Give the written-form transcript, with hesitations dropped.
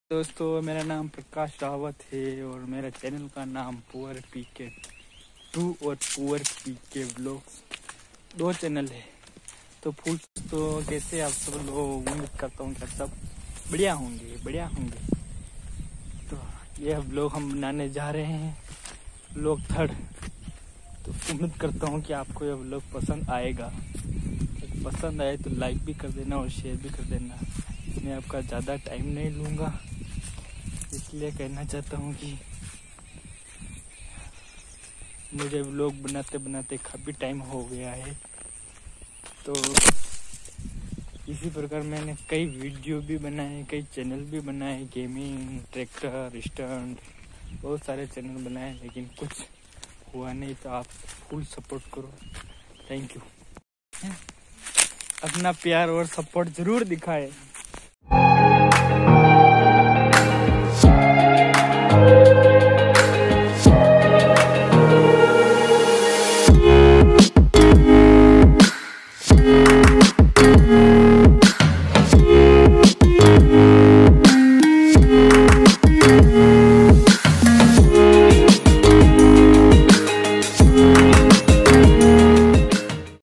दोस्तों, मेरा नाम प्रकाश रावत है और मेरा चैनल का नाम पुअर पीके 2 और पुअर पीके व्लॉग्स 2 चैनल है। तो फुल तो कैसे आप सब लोग, उम्मीद करता हूँ कि आप सब बढ़िया होंगे। तो यह व्लॉग हम बनाने जा रहे हैं, व्लॉग 3। तो उम्मीद करता हूँ कि आपको यह व्लॉग पसंद आएगा। पसंद आए तो लाइक भी कर देना और शेयर भी कर देना। मैं आपका ज़्यादा टाइम नहीं लूँगा, इसलिए कहना चाहता हूँ कि मुझे व्लॉग बनाते बनाते काफ़ी टाइम हो गया है। तो इसी प्रकार मैंने कई वीडियो भी बनाए, कई चैनल भी बनाए, गेमिंग, ट्रैक्टर, स्टंट, बहुत सारे चैनल बनाए, लेकिन कुछ हुआ नहीं। तो आप फुल सपोर्ट करो। Thank you. अपना प्यार और सपोर्ट ज़रूर दिखाएं।